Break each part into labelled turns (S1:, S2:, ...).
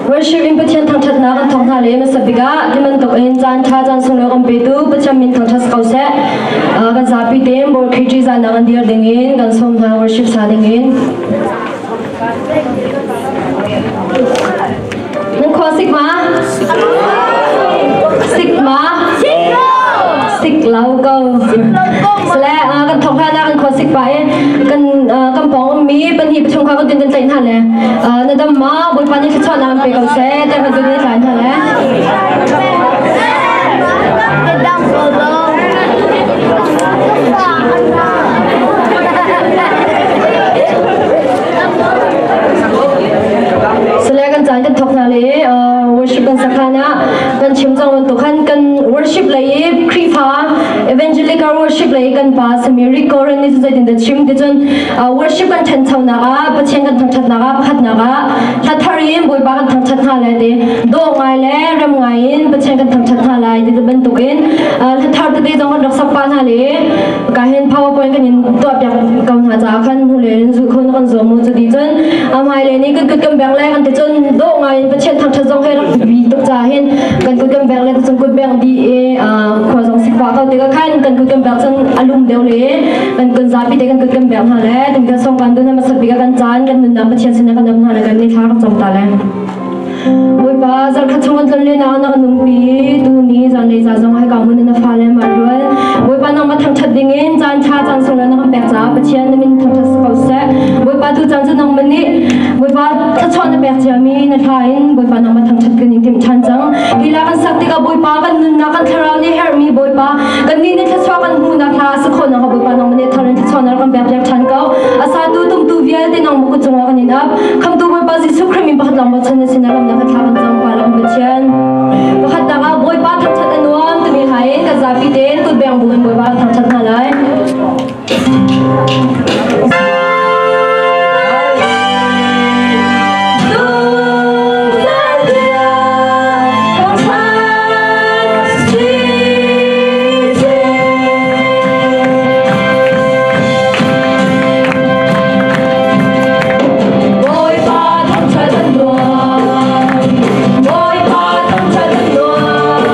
S1: worship in Pathian thang that na kan thong na le ma sabiga diman to in jan tha jan sung lo kan pe tu pacham min thang thas kau se kan zapi tem bor khiji jan na kan dir dingin kan som na worship sa dingin nang kho sigma sig lau câu sle kan thong na kan kho sig pai kan pong mi ban hi chung kha ko tin tin ha le na dam ma bol pani se chona pe ko se te kan tin tin ha le sle kan chan kan thok na le worship kan sakhana kan chim jong to khan kan worship lai krifa evangelical worship lai kan pa samiri koran ni zai din da chim de jon worship kan than chau na ga pacheng kan thang that na ga phat na ga thatharim boi ba kan thang that na le de do ngai le ram ngai in pacheng kan thang that na lai de ban tu ken thathar de jong kan rak sap pa na le ka hen powerpoint kan in to pya kaun ha ja khan hu le zu khon kan zo mu chu di jon amai le ni kan kan bang le kan de jon do ngai pacheng thang that jong he rak bi tu ja hen kan kan bang le jon kan bang di e kho jong sik pa ka te ka khan kan kan bang jon alum deu le kan za pi te kan kan bang ha le ding ka song kan du na ma sa bi ka kan chan kan nun na pacheng sin kan nam ha le kan ni thar jong ta le oi ba zal kha chong kan le na na num pi tu ni za nei za jong hai ka mun na fa le ma rual oi ba na ma thang that ding in chan cha chan song na kan bek cha pacheng min thang that sa se oi ba tu chan nong man ni oi ba tha chon na bek cha mi na tha in oi ba na ma thang that kan tim chan chang hila kan sak ti ka oi ba kan nun na kan thara ni her mi oi ba kan ni ne tha chwa kan hu na tha sa khon na oi ba nong man ni tharan tha chon na kan bek chan ka asa tu tum tu vial te nong mu ku chunga kan ina kham tu oi ba ji su khrim mi ba lam ba chan sin na lam na ka tha kan chang pa lam ba chen ba khat da ga oi ba thang that anuam tu mi hai ka za pi ten tu beng bu oi ba thang that na lai Boy,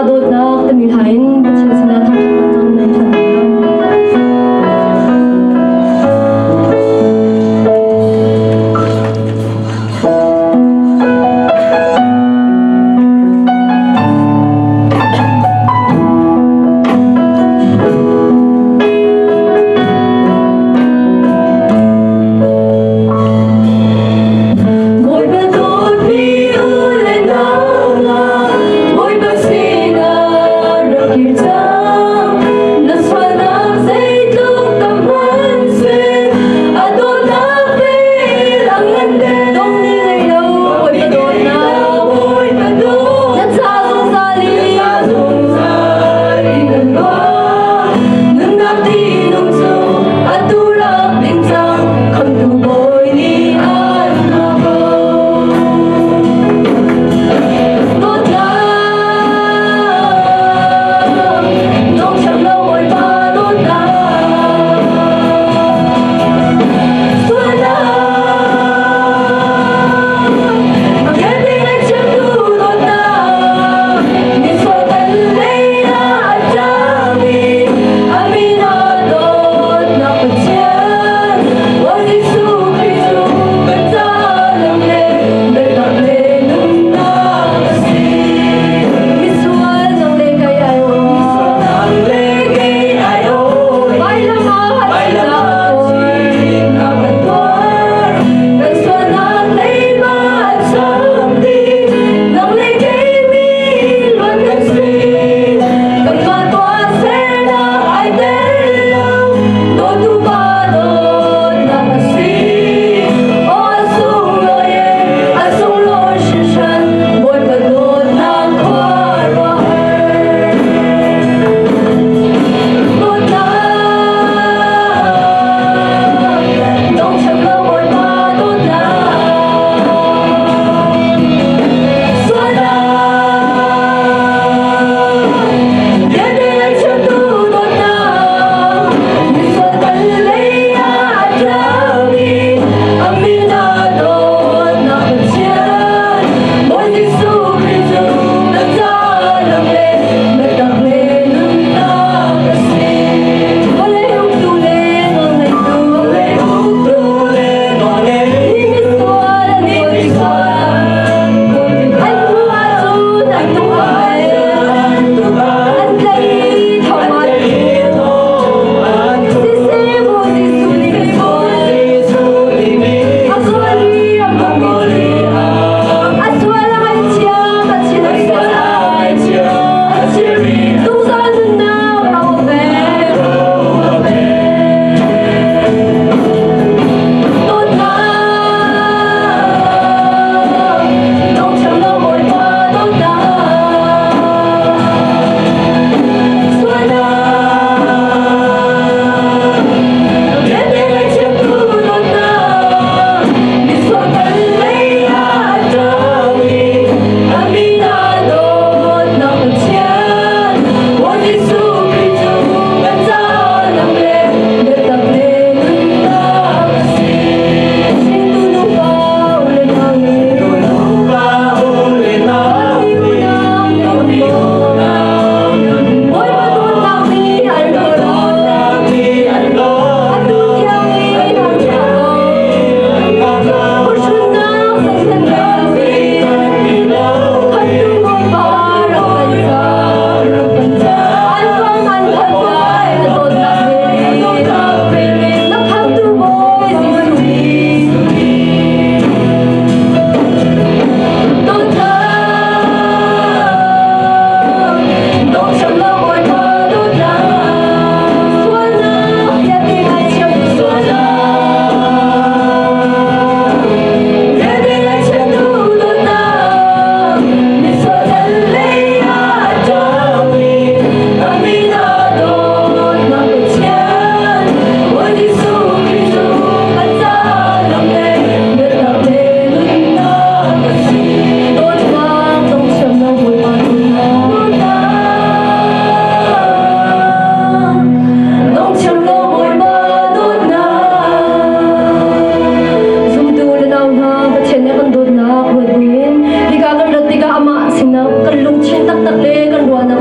S1: đốt na tâm mình hain xin xin đã thắc mắc trong này thằng
S2: Mỗi bữa tối đi u lên nắng, mỗi bữa xin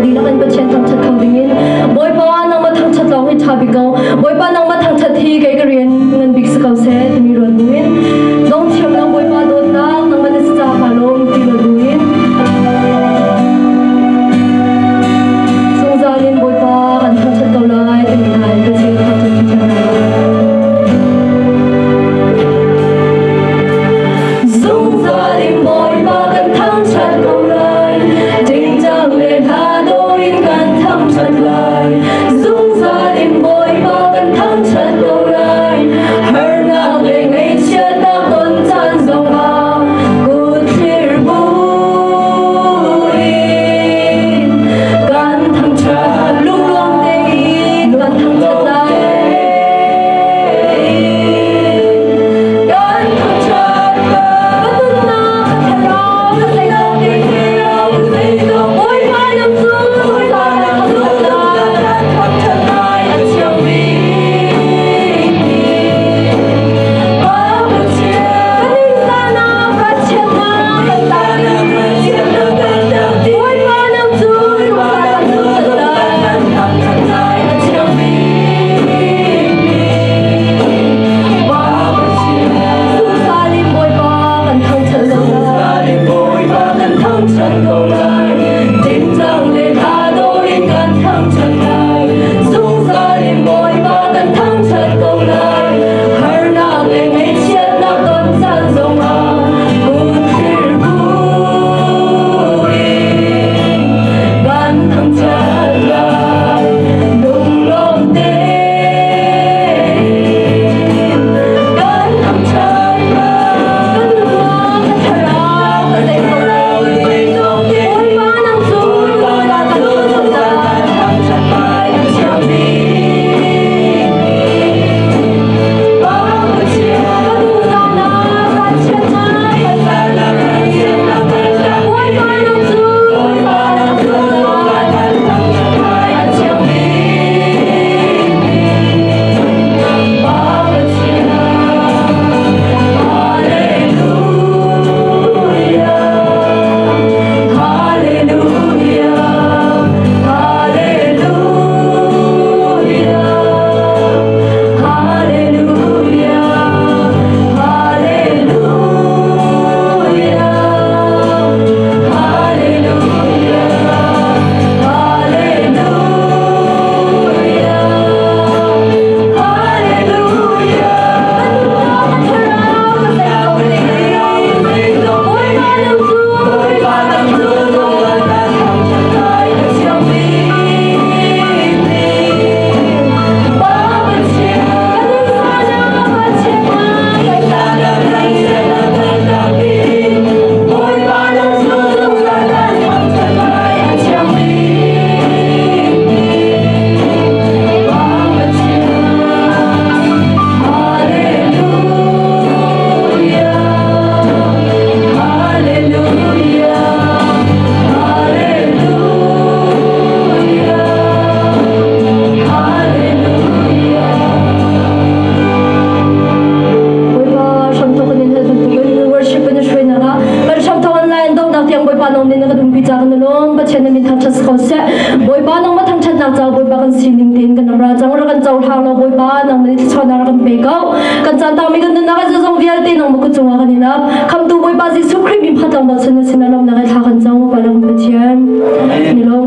S1: đi là kan pathian thang chat khau dingin boy pa nang ma thang chat law hi thabi ko boy pa nang ma thang chat hi kai ka rian ngan big sa kau se mi ron dingin dong thiam nang boy pa do na nang ma sa cha pa lo ti lo dingin song zalin boy pa kan thang chat kau lai ti mi hai ka sil thang chat ti cha song zalin boy pa kan thang chat kau lai ting jang le tha do in kan thang chat lai song zalin boy pa kan thang chat kau lai har na le ngai chia ta kon chan song ba good clear boy kan thang chat lung long te kan thang chat lai kan thang chat batun na thara ka sai lo te boy pa nam su boy pa nam su kan thang chat lai a chiang mi Ni lo